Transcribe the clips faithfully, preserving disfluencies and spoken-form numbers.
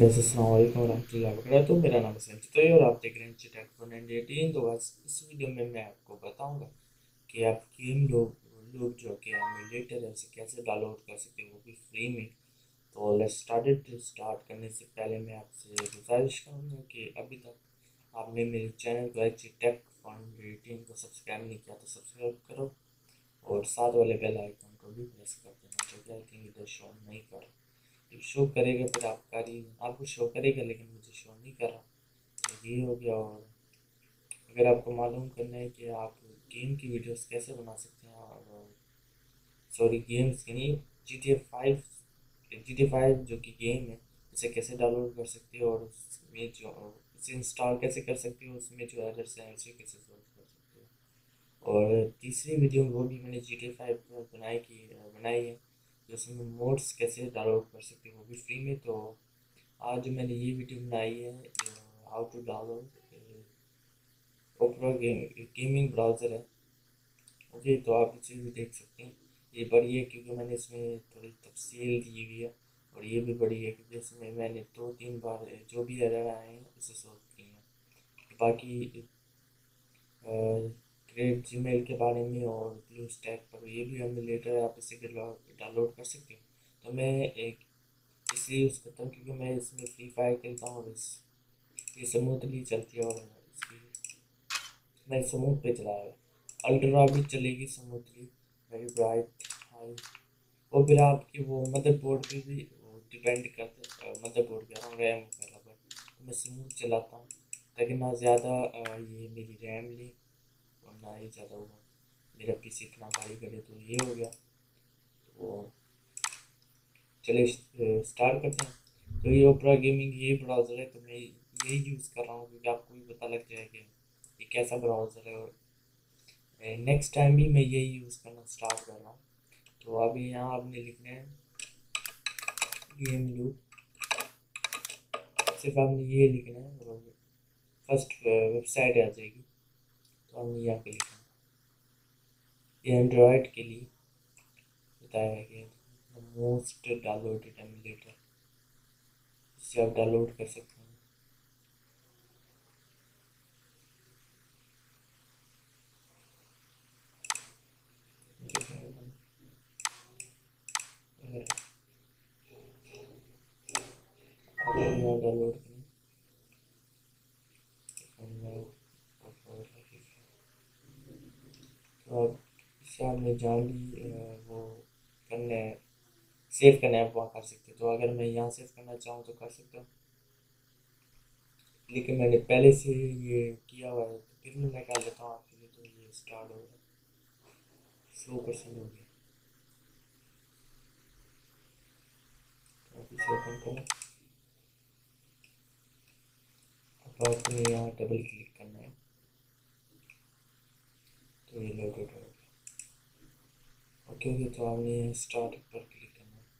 Guys अस्सलाम वालेकुम रहमतुल्लाहि वबरकातुहू। मेरा नाम है संचित और आप देख रहे हैं जीटेक फोर एटीन। तो बस इस वीडियो में मैं आपको बताऊंगा कि आप गेम लूप लूप जो कि एमुलेटर है उसे कैसे डाउनलोड कर सकते हो, वो भी फ्री में। तो लेट्स स्टार्ट स्टार्ट करने से पहले मैं आपसे गुजारिश करूंगा कि अभी तक आपने मेरे चैनल को जीटेक फोर एटीन को सब्सक्राइब नहीं किया तो सब्सक्राइब करो और साथ वाले बेल आइकन को भी प्रेस कर देना, क्योंकि आई थिंक इधर शो नहीं कर रहा। शो करेगा फिर आपका आपको शो करेगा लेकिन मुझे शो नहीं कर रहा। तो ये हो गया। और अगर आपको मालूम करना है कि आप गेम की वीडियोस कैसे बना सकते हैं, और सॉरी गेम्स की नहीं, G T A five G T A five जो कि गेम है इसे कैसे डाउनलोड कर सकते हो और उसमें जो इसे इंस्टॉल कैसे कर सकते हो, उसमें जो एरर्स हैं उसे कैसे सॉल्व कर सकते हो। और तीसरी वीडियो वो भी मैंने जी टी ए फाइव पर बनाई की बनाई है, तो उसमें मोड्स कैसे डाउनलोड कर सकते हो वो भी फ्री में। तो आज मैंने ये वीडियो बनाई है how to download opera game gaming browser है। ओके, तो आप इसे भी देख सकते हैं। ये बड़ी है क्योंकि मैंने इसमें थोड़ी तफसील दी हुई है, और ये भी बड़ी है क्योंकि इसमें मैंने दो तीन बार जो भी एरर आए हैं उसे सॉल्व किए हैं। बाकी ग्रेट जीमेल के बारे में और ब्लू स्टैक पर ये भी एमुलेटर है, आप इसे डाउनलोड कर सकते हो। तो मैं एक इसलिए यूज़ करता हूँ क्योंकि मैं इसमें फ्री फायर खेलता हूँ और इस ये स्मूथली चलती है, और इसकी मैं स्मूथ पे चला है। अल्ट्रा भी चलेगी स्मूथली, वेरी ब्राइट हाई। और फिर आपकी वो मदरबोर्ड पे भी डिपेंड करता है, मदरबोर्ड कह रहा हूँ, रैम वगैरह पर। तो मैं स्मूथ चलाता हूँ ताकि ना ज़्यादा ये मेरी रैम ले और ना ही ज़्यादा वो मेरा पीसी इतना भारी करे। तो ये हो गया। तो चलिए स्टार्ट करते हैं। तो ये ओपरा गेमिंग ये ब्राउज़र है, तो मैं यही यूज़ कर रहा हूँ क्योंकि आपको भी पता लग जाए कि ये कैसा ब्राउज़र है। और नेक्स्ट टाइम भी मैं यही यूज़ करना स्टार्ट कर रहा हूँ। तो अभी यहाँ आपने लिखना है गेम लूप, सिर्फ आपने ये लिखना है और फर्स्ट वेबसाइट आ जाएगी। तो हमने यहाँ पे लिखना है। ये एंड्रॉयड के लिए बताया गया मोस्ट डाउनलोडेड एमुलेटर, इससे आप डाउनलोड कर सकते हैं। यहाँ डाउनलोड करें तो अब इससे आपने जहाँ भी वो करना है सेव करना है आप वहाँ कर सकते हो। तो अगर मैं यहाँ सेव करना चाहूँ तो कर सकता हूँ, लेकिन मैंने पहले से ये किया हुआ है तो फिर मैं निकाल लेता हूँ आपके लिए। तो ये स्टार्ट हो गया, सौ परसेंट हो गया। तो आप इसे ओपन करो। अब आपने यहाँ डबल क्लिक करना है तो ये लोडेड हो गया। ओके ओके, तो आपने स्टार्ट पर क्लिक करना है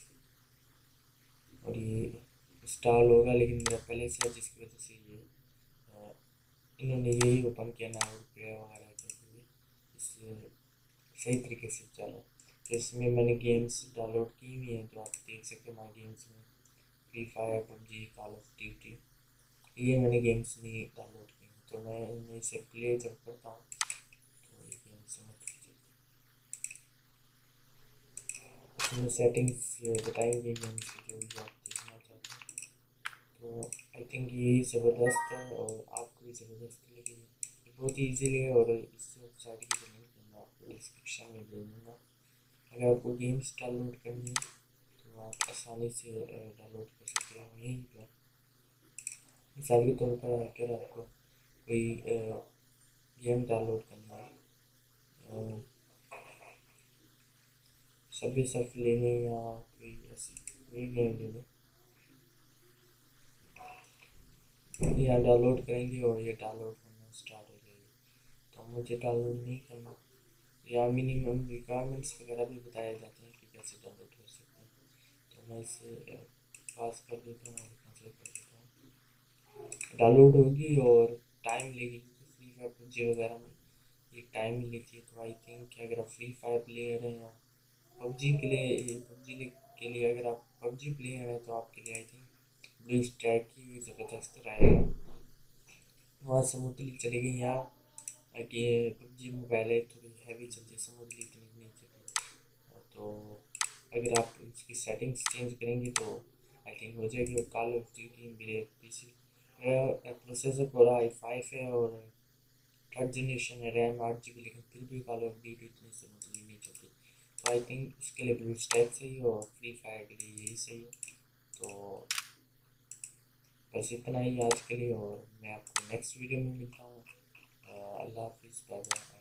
और ये इंस्टॉल होगा, लेकिन मेरा पहले से है जिसकी वजह से ये इन्होंने यही ओपन किया ना रुपया वगैरह के लिए, इससे सही तरीके से चला। तो इसमें मैंने गेम्स डाउनलोड की हुई हैं, तो आप देख सकते हो माई गेम्स में free fire, PUBG, call of duty, ये मैंने गेम्स नहीं डाउनलोड की हैं। तो मैं इनमें से प्ले जब करता हूँ तो ये गेम्स समझ लीजिए इसमें सेटिंग्स बताएंगे गेम्स की जो भी आप देखना चाहते हैं। तो आई थिंक यही ज़बरदस्त है और आपको भी ज़बरदस्त लगेगी। ये बहुत ही ईजीली है और इस वेबसाइट की लिंक मैं आपको डिस्क्रिप्शन में दे दूँगा। अगर आपको गेम्स डाउनलोड करनी है तो आप आसानी से डाउनलोड कर सकते हैं यहीं पर। मिसाल के तौर पर अगर आपको कोई गेम डाउनलोड करना है, सभी सर्फ लेने या कोई ऐसी कोई गेम लेने, यहाँ डाउनलोड करेंगे और ये डाउनलोड होना स्टार्ट हो जाएगी। तो मुझे डाउनलोड नहीं करना, या मिनिमम रिक्वायरमेंट्स वगैरह भी बताए जाते हैं कि कैसे डाउनलोड कर सकते हैं। तो मैं इसे पास कर देता हूँ और कैंसिल कर देता हूँ। डाउनलोड होगी और टाइम लेगी क्योंकि फ्री फायर पबजी वगैरह में ये टाइम ही लेती है। तो आई थिंक अगर आप फ्री फायर प्लेयर हैं या पबजी के लिए पबजी के लिए अगर आप पबजी प्लेयर हैं तो आपके लिए आई थिंक ब्लू स्टैक की ज़बरदस्त रहेगा। वहाँ स्मूथली चलेगी। यहाँ कि पबजी मोबाइल है थोड़ी हैवी चलती है, स्मूथली इतनी नहीं चलती। तो अगर आप इसकी सेटिंग्स चेंज करेंगे तो आई थिंक हो जाएगी। और कॉल ऑफ ड्यूटी मेरे पीसी मेरा प्रोसेसर पूरा आई फाइव है और थर्ड जनरेशन है, रैम आठ जी बी, लेकिन फिर भी कॉल ऑफ ड्यूटी इतनी स्मूथली नहीं चलती। तो आई थिंक इसके लिए ब्लू स्टैक सही है और फ्री फायर के लिए यही सही है। तो बस इतना ही आज के लिए, और मैं आपको नेक्स्ट वीडियो में मिलता हूँ। अल्लाह हाफिज़, बाय बाय।